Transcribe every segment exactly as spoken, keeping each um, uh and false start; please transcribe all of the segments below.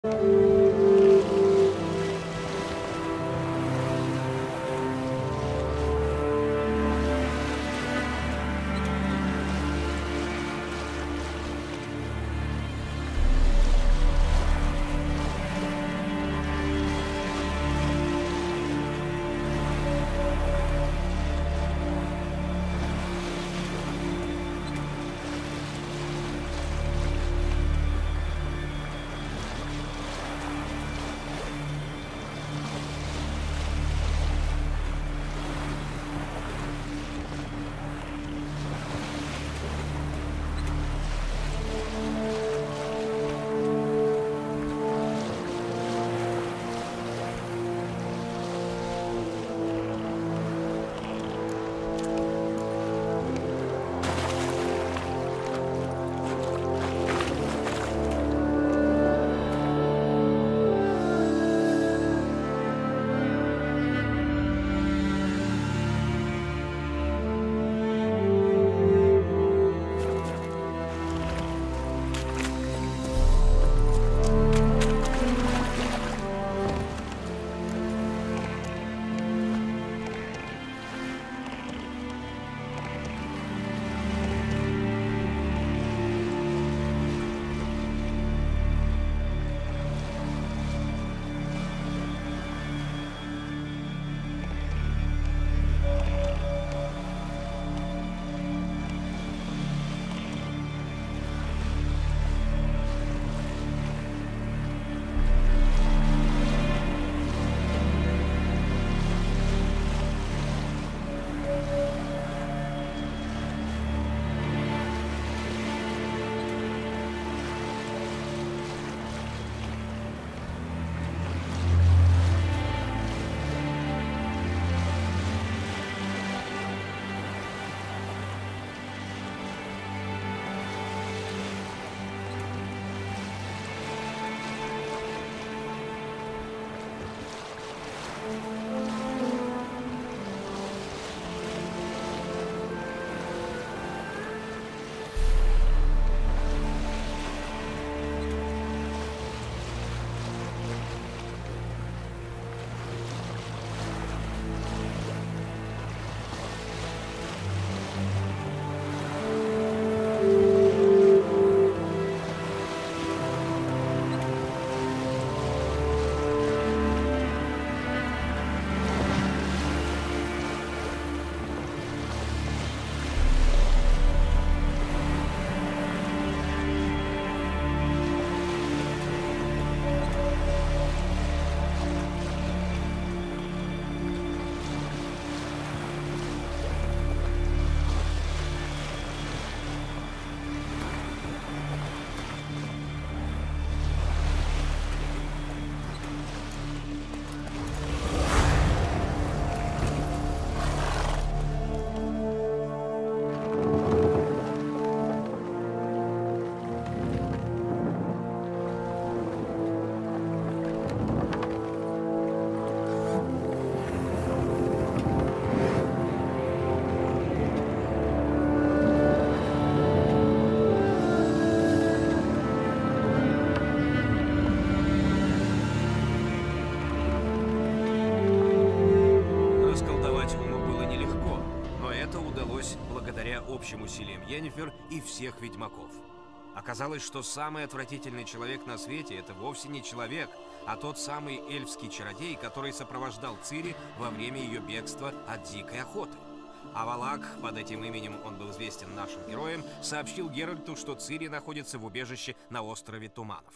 общим усилиям Йеннифер и всех ведьмаков. Оказалось, что самый отвратительный человек на свете — это вовсе не человек, а тот самый эльфский чародей, который сопровождал Цири во время ее бегства от дикой охоты. А Валак, под этим именем он был известен нашим героям, сообщил Геральту, что Цири находится в убежище на острове Туманов.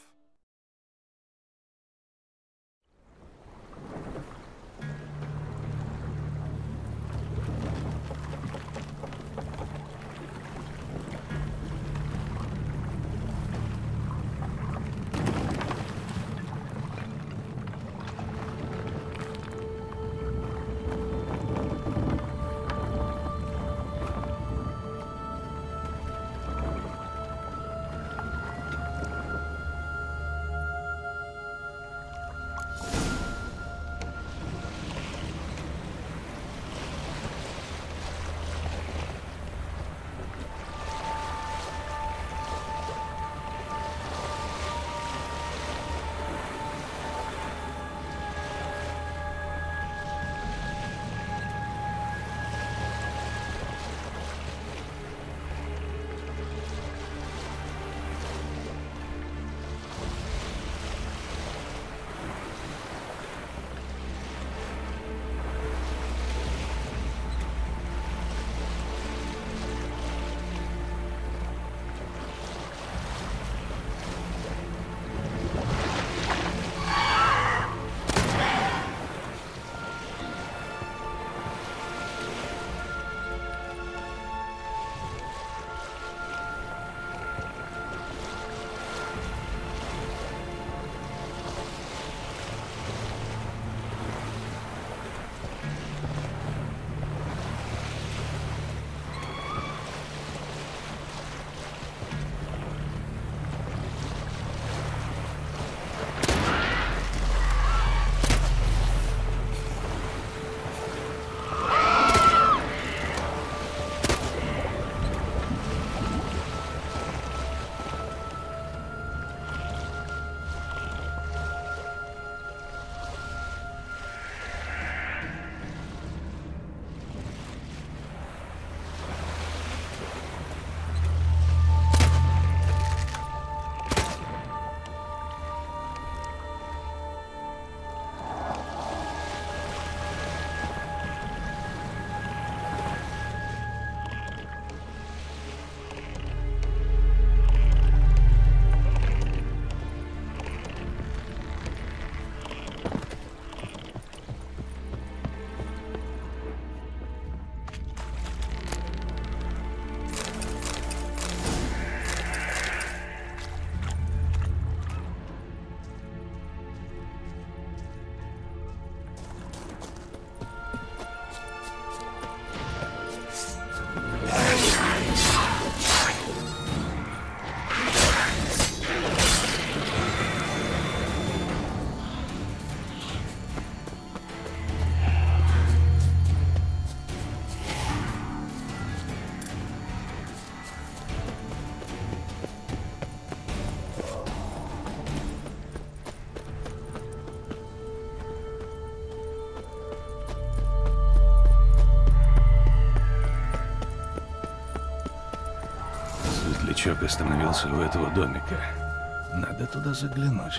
Новичок остановился у этого домика. Надо туда заглянуть.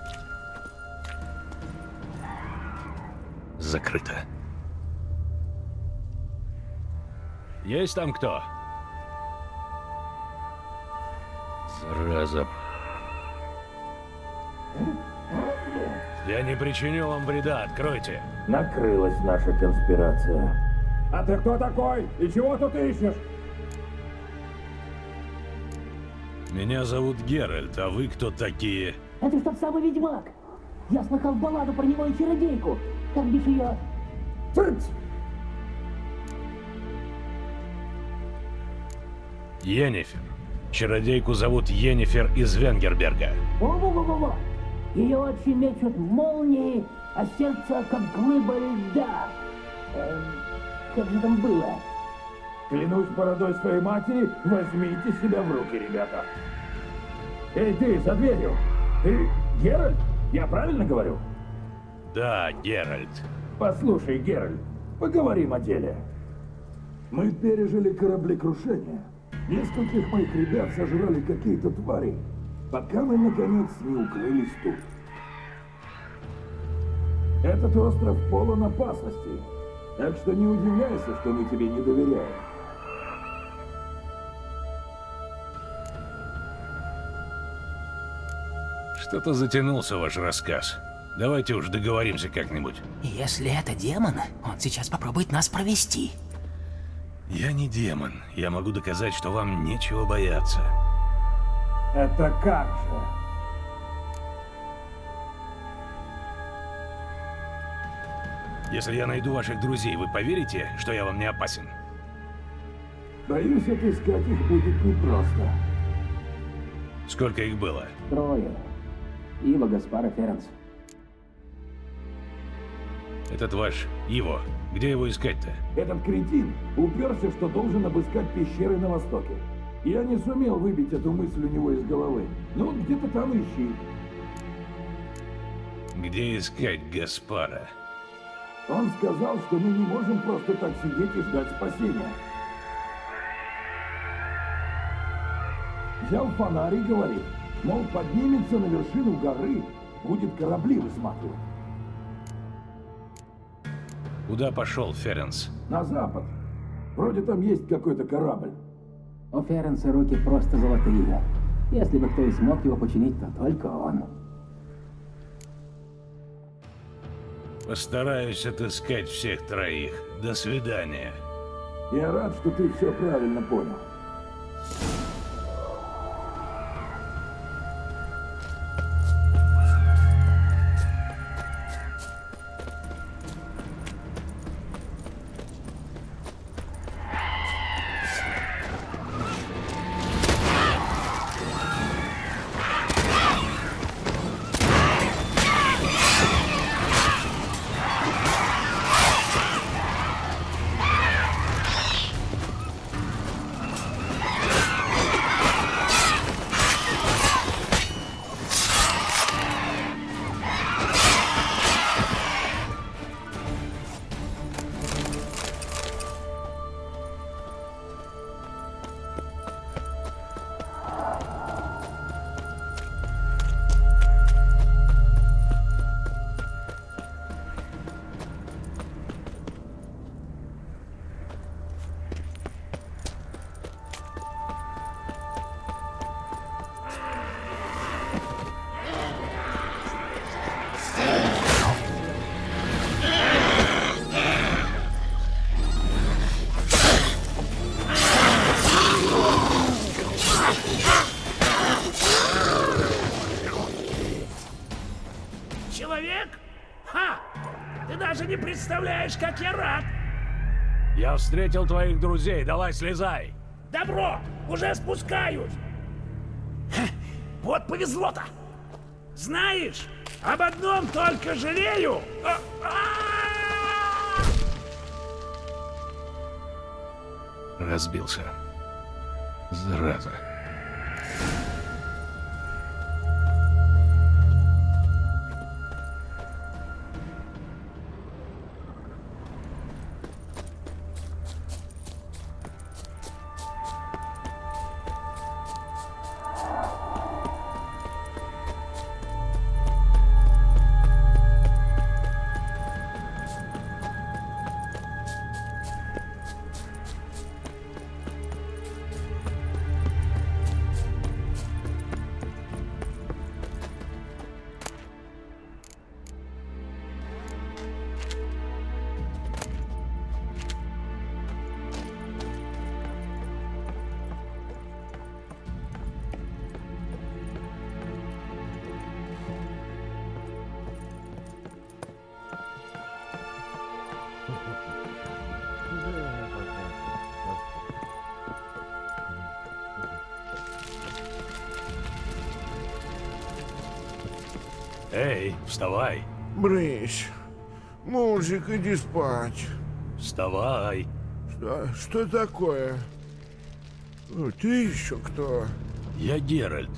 Закрыто. Есть там кто? Зараза. Я не причиню вам вреда, откройте. Накрылась наша конспирация. А ты кто такой? И чего тут ищешь? Меня зовут Геральт, а вы кто такие? Это ж тот самый ведьмак. Я слыхал балладу про него и чародейку. Как бишь ее? Цыц! Йеннифер. Чародейку зовут Йеннифер из Венгерберга. Во-во-во-во! Ее очи мечут молнии, а сердце как глыба льда. Эм, как же там было? Клянусь бородой своей матери, возьмите себя в руки, ребята. Эй, ты, за дверью! Ты Геральт? Я правильно говорю? Да, Геральт. Послушай, Геральт, поговорим о деле. Мы пережили кораблекрушение. Нескольких моих ребят сожрали какие-то твари, пока мы, наконец, не укрылись тут. Этот остров полон опасностей, так что не удивляйся, что мы тебе не доверяем. Что-то затянулся ваш рассказ. Давайте уж договоримся как-нибудь. Если это демон, он сейчас попробует нас провести. Я не демон. Я могу доказать, что вам нечего бояться. Это как же? Если я найду ваших друзей, вы поверите, что я вам не опасен? Боюсь, отыскать их будет непросто. Сколько их было? Трое. Ива, Гаспар и Ференс. Этот ваш Иво. Где его искать-то? Этот кретин уперся, что должен обыскать пещеры на востоке. Я не сумел выбить эту мысль у него из головы. Ну, где-то там ищи. Где искать Гаспара? Он сказал, что мы не можем просто так сидеть и ждать спасения. Взял фонарь и говорит, мол, поднимется на вершину горы, будет корабли высматривать. Куда пошел Ференс? На запад. Вроде там есть какой-то корабль. У Ференса руки просто золотые. Если бы кто и смог его починить, то только он. Постараюсь отыскать всех троих. До свидания. Я рад, что ты все правильно понял. Представляешь, как я рад! Я встретил твоих друзей, давай слезай! Добро! Уже спускаюсь! Ха, вот повезло-то! Знаешь, об одном только жалею! Разбился. Зараза. Эй, вставай. Брысь. Мужик, иди спать. Вставай. Что, что такое? Ну, ты еще кто? Я Геральт.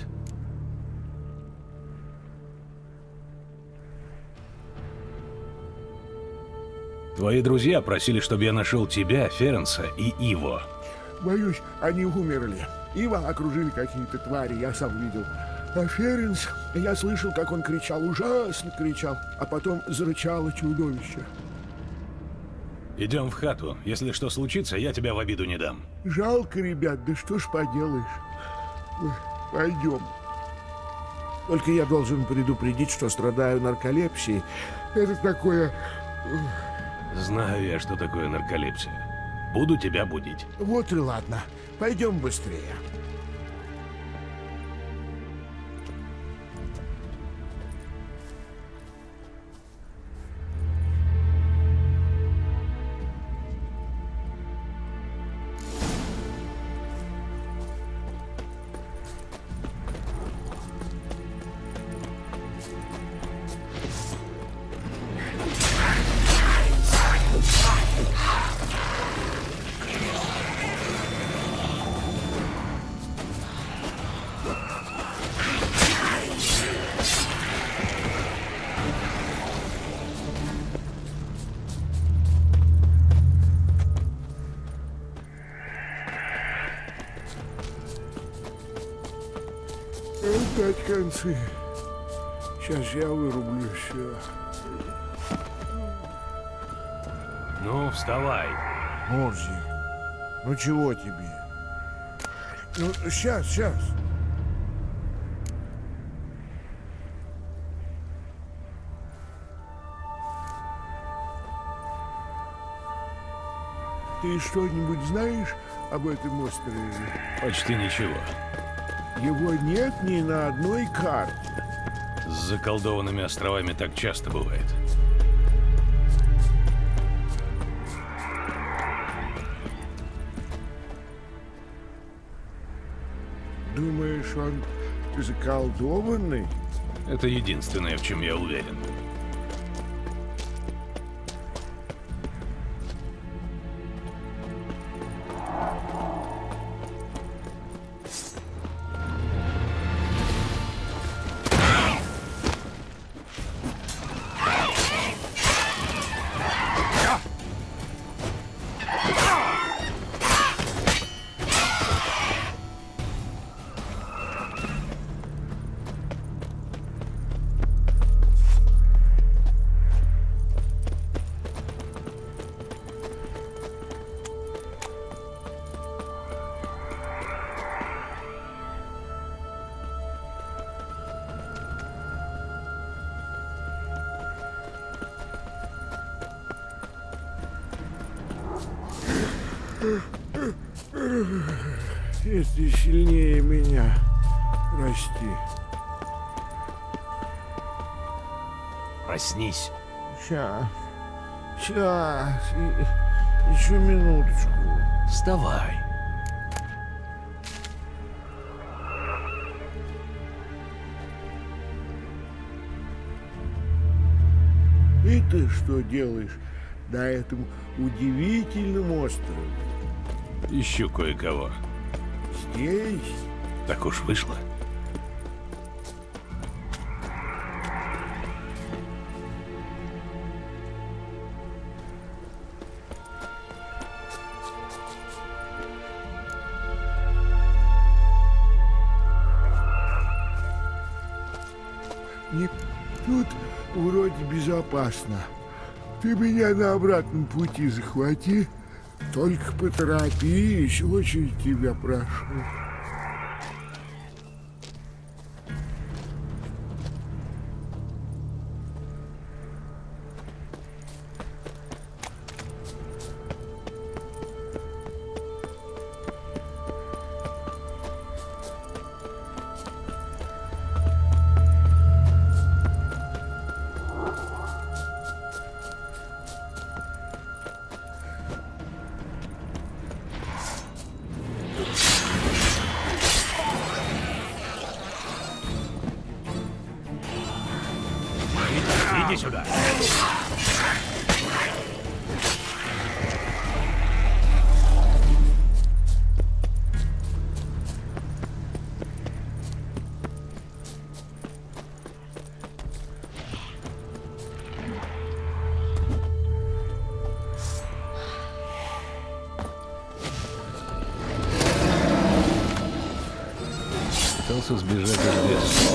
Твои друзья просили, чтобы я нашел тебя, Ференса и Иво. Боюсь, они умерли. Ива окружили какие-то твари, я сам видел. А Ференс, я слышал, как он кричал, ужасно кричал, а потом зарычало чудовище. Идем в хату. Если что случится, я тебя в обиду не дам. Жалко, ребят, да что ж поделаешь. Пойдем. Только я должен предупредить, что страдаю нарколепсией. Это такое... Знаю я, что такое нарколепсия. Буду тебя будить. Вот и ладно. Пойдем быстрее. Опять концы. Сейчас я вырублю все. Ну, вставай. Морзи, ну чего тебе? Ну, сейчас, сейчас. Ты что-нибудь знаешь об этом острове? Почти ничего. Его нет ни на одной карте. С заколдованными островами так часто бывает. Думаешь, он заколдованный? Это единственное, в чем я уверен. Если сильнее меня, прости. Проснись. Сейчас, сейчас, и, еще минуточку. Вставай. И ты что делаешь на этом удивительном острове? Ищу кое-кого. Здесь? Так уж вышло. Нет, тут вроде безопасно. Ты меня на обратном пути захвати. Только поторопись, очень тебя прошу. Иди сюда. Пытался сбежать из леса.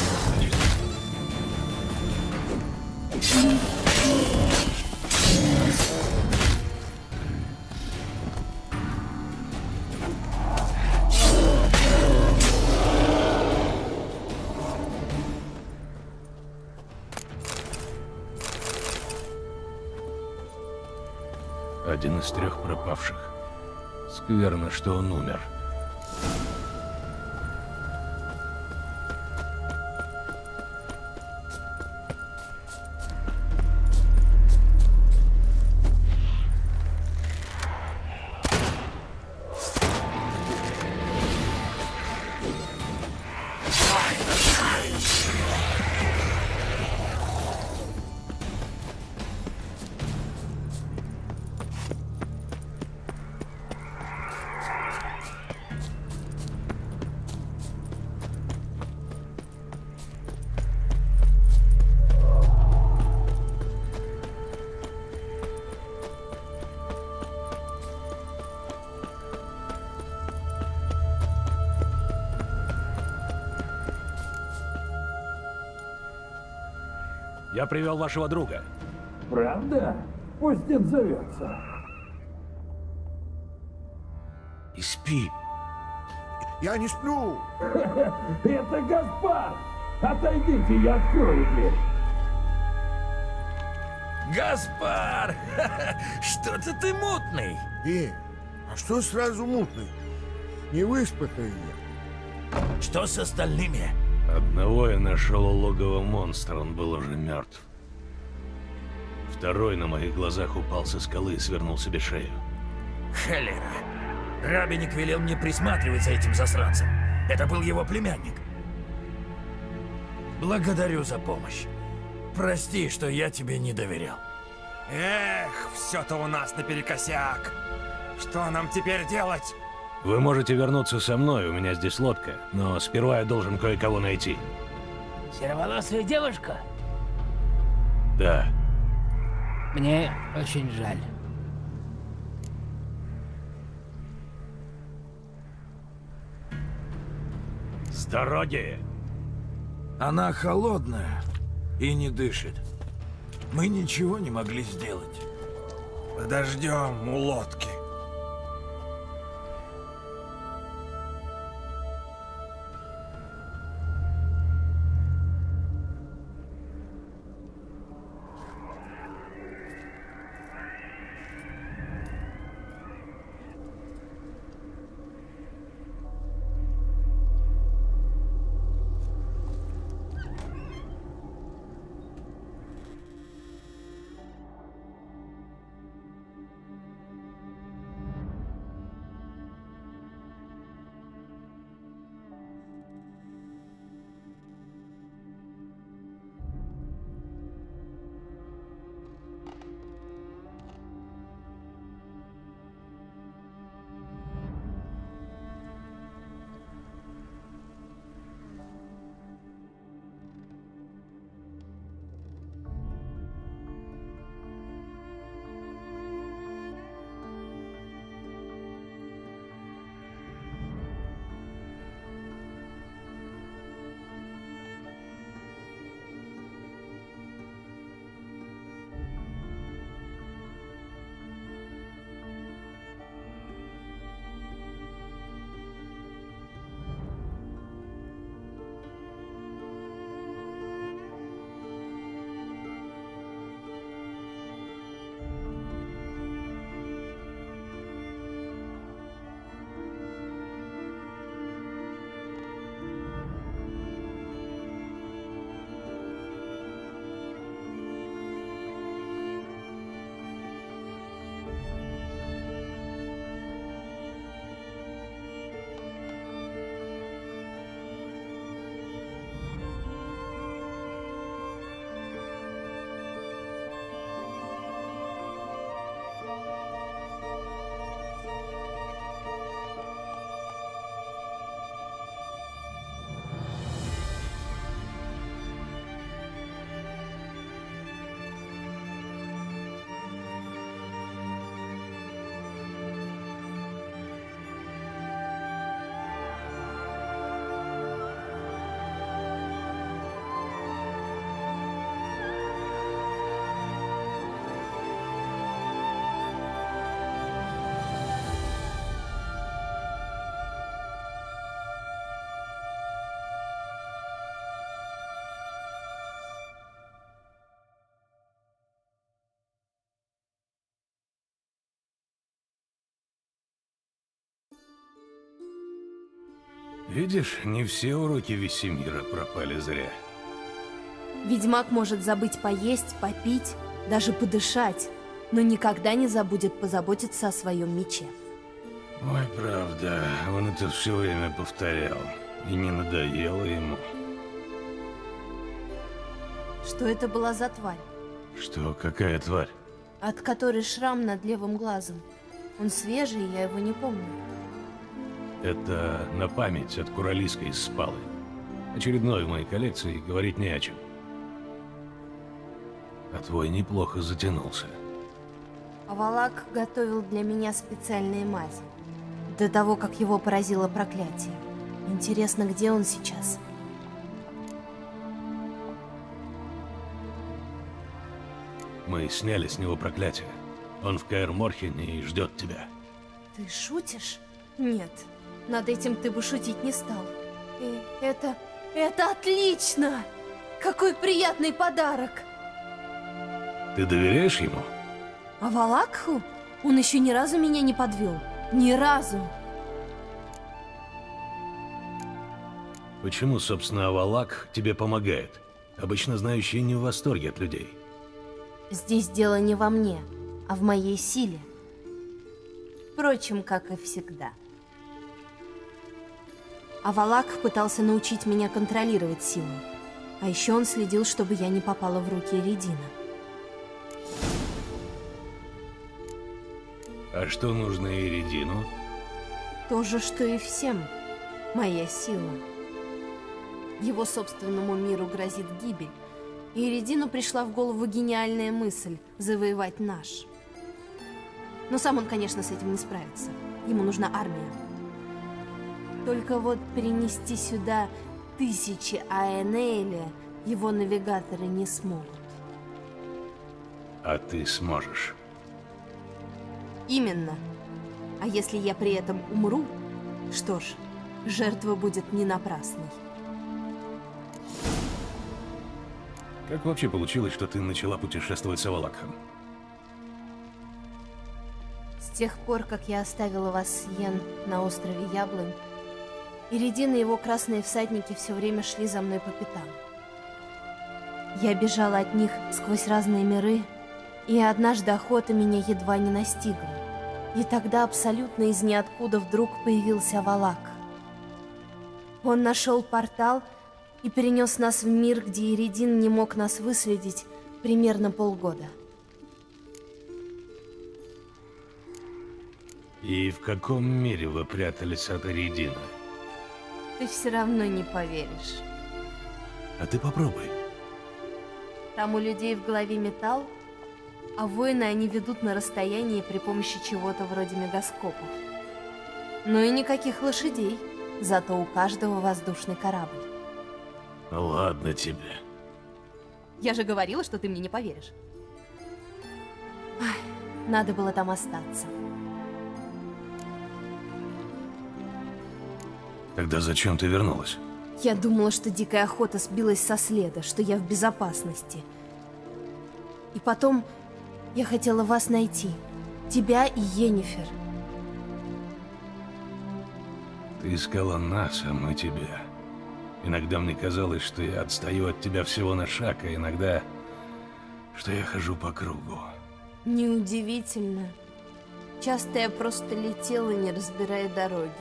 Один из трех пропавших. Скверно, что он умер. Я привел вашего друга. Правда? Пусть отзовется. И спи. Я не сплю. Это Гаспар! Отойдите, я открою дверь. Гаспар! Что-то ты мутный. Э, а что сразу мутный? Не выспатый я. Что с остальными? Одного я нашел у логова монстра, он был уже мертв. Второй на моих глазах упал со скалы и свернул себе шею. Холера. Рабиник велел мне присматривать за этим засранцем. Это был его племянник. Благодарю за помощь. Прости, что я тебе не доверял. Эх, все-то у нас наперекосяк. Что нам теперь делать? Вы можете вернуться со мной, у меня здесь лодка, но сперва я должен кое-кого найти. Сероволосая девушка? Да. Мне очень жаль. С дороги! Она холодная и не дышит. Мы ничего не могли сделать. Подождем у лодки. Видишь, не все уроки Весемира пропали зря. Ведьмак может забыть поесть, попить, даже подышать, но никогда не забудет позаботиться о своем мече. Ой, правда, он это все время повторял. И не надоело ему. Что это была за тварь? Что, какая тварь? От которой шрам над левым глазом. Он свежий, я его не помню. Это на память от Куралиска из Спалы. Очередной в моей коллекции, говорить не о чем. А твой неплохо затянулся. Авалак готовил для меня специальные мази. До того, как его поразило проклятие. Интересно, где он сейчас? Мы сняли с него проклятие. Он в Каэр-Морхене и ждет тебя. Ты шутишь? Нет, над этим ты бы шутить не стал. И это... это отлично! Какой приятный подарок! Ты доверяешь ему? Авалакху? Он еще ни разу меня не подвел. Ни разу. Почему, собственно, Авалак тебе помогает? Обычно знающие не в восторге от людей. Здесь дело не во мне, а в моей силе. Впрочем, как и всегда. Авалак пытался научить меня контролировать силу. А еще он следил, чтобы я не попала в руки Эридина. А что нужно Эридину? То же, что и всем. Моя сила. Его собственному миру грозит гибель. И Эридину пришла в голову гениальная мысль завоевать наш. Но сам он, конечно, с этим не справится. Ему нужна армия. Только вот перенести сюда тысячи Аэнэйля его навигаторы не смогут. А ты сможешь. Именно. А если я при этом умру, что ж, жертва будет не напрасной. Как вообще получилось, что ты начала путешествовать с Авалакхом? С тех пор, как я оставила вас с Йен на острове Яблонь, Эридин и его красные всадники все время шли за мной по пятам. Я бежала от них сквозь разные миры, и однажды охота меня едва не настигла. И тогда абсолютно из ниоткуда вдруг появился Авалак. Он нашел портал и перенес нас в мир, где Эридин не мог нас выследить примерно полгода. И в каком мире вы прятались от Эридина? Ты все равно не поверишь. А ты попробуй. Там у людей в голове металл, а войны они ведут на расстоянии при помощи чего-то вроде мегаскопов. Ну и никаких лошадей, зато у каждого воздушный корабль. Ладно тебе. Я же говорила, что ты мне не поверишь. Ах, надо было там остаться. Тогда зачем ты вернулась? Я думала, что дикая охота сбилась со следа, что я в безопасности. И потом я хотела вас найти. Тебя и Йеннифер. Ты искала нас, а мы тебя. Иногда мне казалось, что я отстаю от тебя всего на шаг, а иногда, что я хожу по кругу. Неудивительно. Часто я просто летела, не разбирая дороги.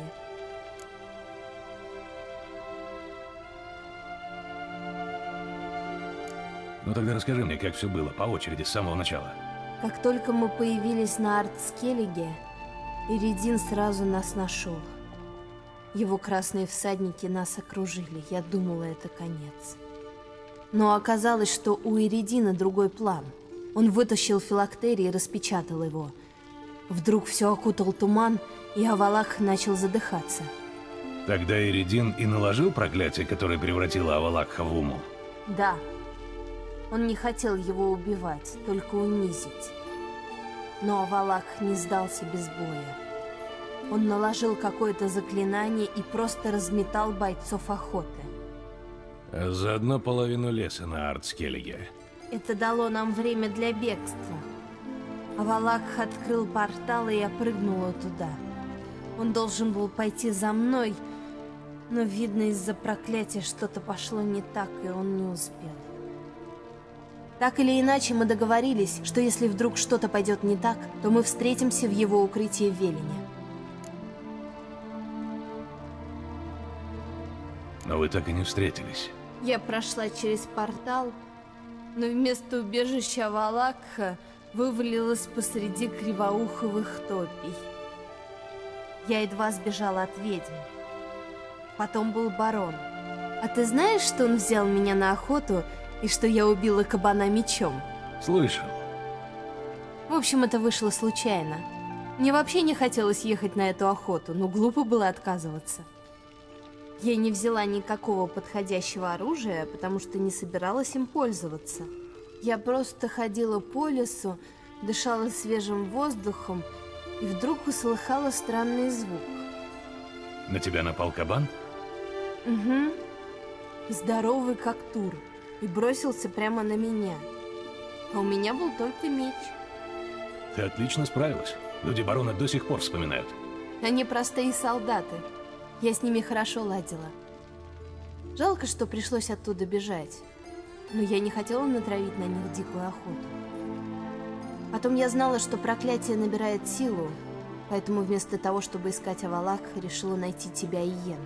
Ну тогда расскажи мне, как все было, по очереди, с самого начала. Как только мы появились на Артскеллиге, Эридин сразу нас нашел. Его красные всадники нас окружили. Я думала, это конец. Но оказалось, что у Эридина другой план. Он вытащил филактерий и распечатал его. Вдруг все окутал туман, и Авалак начал задыхаться. Тогда Эридин и наложил проклятие, которое превратило Авалакха в Умул? Да. Он не хотел его убивать, только унизить. Но Авалак не сдался без боя. Он наложил какое-то заклинание и просто разметал бойцов охоты. А заодно половину леса на Артскеллиге. Это дало нам время для бегства. Авалак открыл портал, и я прыгнула туда. Он должен был пойти за мной, Но, видно, из-за проклятия что-то пошло не так, и он не успел. Так или иначе, мы договорились, что если вдруг что-то пойдет не так, то мы встретимся в его укрытии в Велине. Но вы так и не встретились. Я прошла через портал, но вместо убежища Авалакха вывалилась посреди кривоуховых топий. Я едва сбежала от ведьм. Потом был барон. А ты знаешь, что он взял меня на охоту и что я убила кабана мечом? Слышал. В общем, это вышло случайно. Мне вообще не хотелось ехать на эту охоту, но глупо было отказываться. Я не взяла никакого подходящего оружия, потому что не собиралась им пользоваться. Я просто ходила по лесу, дышала свежим воздухом и вдруг услыхала странный звук. На тебя напал кабан? Угу. Здоровый как тур. И бросился прямо на меня. А у меня был только меч. Ты отлично справилась. Люди барона до сих пор вспоминают. Они простые солдаты. Я с ними хорошо ладила. Жалко, что пришлось оттуда бежать. Но я не хотела натравить на них дикую охоту. Потом я знала, что проклятие набирает силу, поэтому вместо того, чтобы искать Авалакха, решила найти тебя и Йен.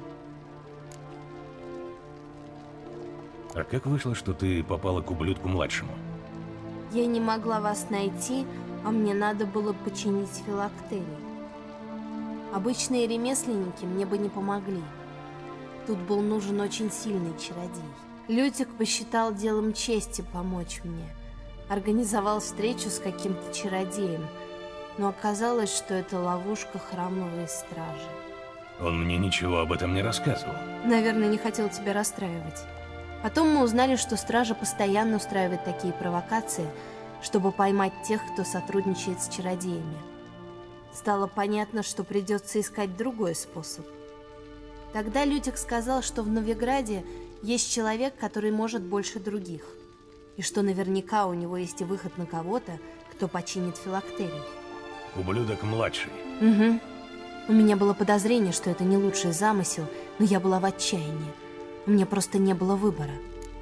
А как вышло, что ты попала к ублюдку-младшему? Я не могла вас найти, а мне надо было починить филактерий. Обычные ремесленники мне бы не помогли. Тут был нужен очень сильный чародей. Лютик посчитал делом чести помочь мне. Организовал встречу с каким-то чародеем, но оказалось, что это ловушка храмовой стражи. Он мне ничего об этом не рассказывал. Наверное, не хотел тебя расстраивать. Потом мы узнали, что стража постоянно устраивает такие провокации, чтобы поймать тех, кто сотрудничает с чародеями. Стало понятно, что придется искать другой способ. Тогда Лютик сказал, что в Новиграде есть человек, который может больше других, и что наверняка у него есть и выход на кого-то, кто починит филактерий. Ублюдок-младший. Угу. У меня было подозрение, что это не лучший замысел, но я была в отчаянии. У меня просто не было выбора.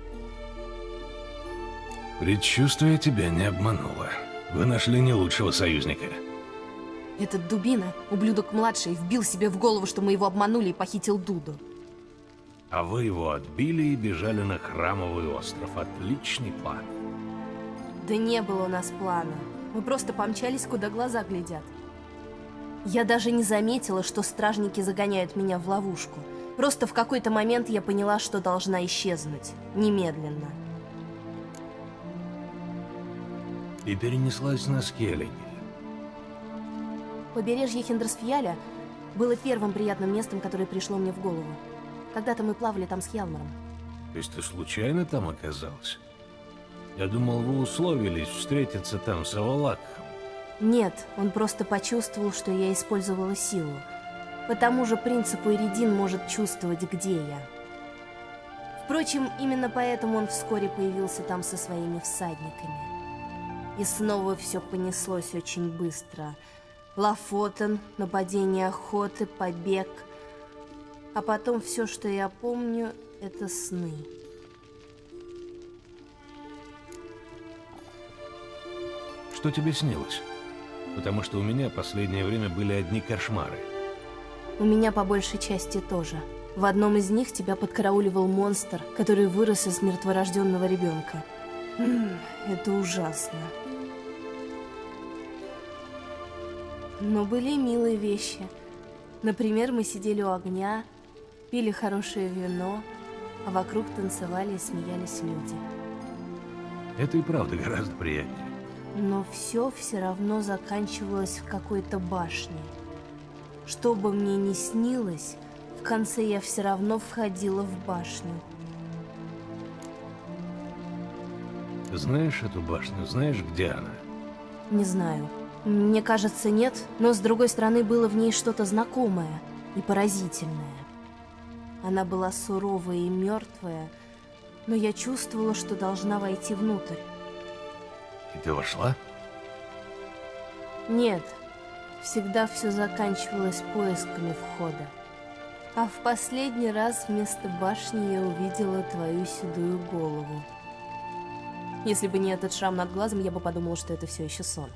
Предчувствие тебя не обмануло. Вы нашли не лучшего союзника. Этот дубина, ублюдок-младший, вбил себе в голову, что мы его обманули и похитил Дуду. А вы его отбили и бежали на Храмовый остров. Отличный план. Да не было у нас плана. Мы просто помчались, куда глаза глядят. Я даже не заметила, что стражники загоняют меня в ловушку. Просто в какой-то момент я поняла, что должна исчезнуть. Немедленно. И перенеслась на Скеллиги. Побережье Хиндрсфьяля было первым приятным местом, которое пришло мне в голову. Когда-то мы плавали там с Хьялмаром. То есть ты случайно там оказалась? Я думал, вы условились встретиться там с Авалакхом. Нет, он просто почувствовал, что я использовала силу. По тому же принципу Иридин может чувствовать, где я. Впрочем, именно поэтому он вскоре появился там со своими всадниками. И снова все понеслось очень быстро. Лафотен, нападение охоты, побег. А потом все, что я помню, это сны. Что тебе снилось? Потому что у меня последнее время были одни кошмары. У меня по большей части тоже. В одном из них тебя подкарауливал монстр, который вырос из мертворожденного ребенка. Это ужасно. Но были и милые вещи. Например, мы сидели у огня, пили хорошее вино, а вокруг танцевали и смеялись люди. Это и правда гораздо приятнее. Но все все равно заканчивалось в какой-то башне. Что бы мне ни снилось, в конце я все равно входила в башню. Знаешь эту башню? Знаешь, где она? Не знаю. Мне кажется, нет, но с другой стороны было в ней что-то знакомое и поразительное. Она была суровая и мертвая, но я чувствовала, что должна войти внутрь. И ты вошла? Нет, всегда все заканчивалось поисками входа. А в последний раз вместо башни я увидела твою седую голову. Если бы не этот шрам над глазом, я бы подумала, что это все еще сон.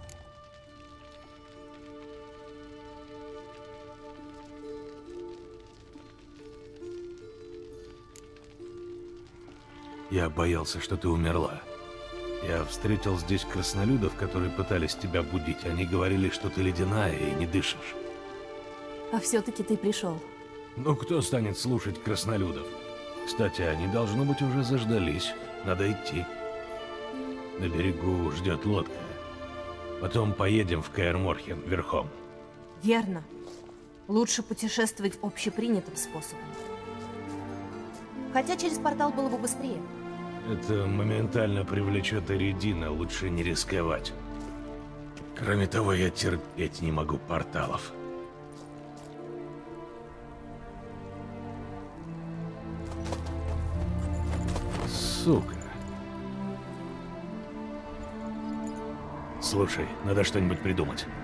Я боялся, что ты умерла. Я встретил здесь краснолюдов, которые пытались тебя будить. Они говорили, что ты ледяная и не дышишь. А все-таки ты пришел. Ну, кто станет слушать краснолюдов? Кстати, они, должно быть, уже заждались. Надо идти. На берегу ждет лодка. Потом поедем в Каэр-Морхен верхом. Верно. Лучше путешествовать общепринятым способом. Хотя через портал было бы быстрее. Это моментально привлечет Эридина, лучше не рисковать. Кроме того, я терпеть не могу порталов. Сука. Слушай, надо что-нибудь придумать.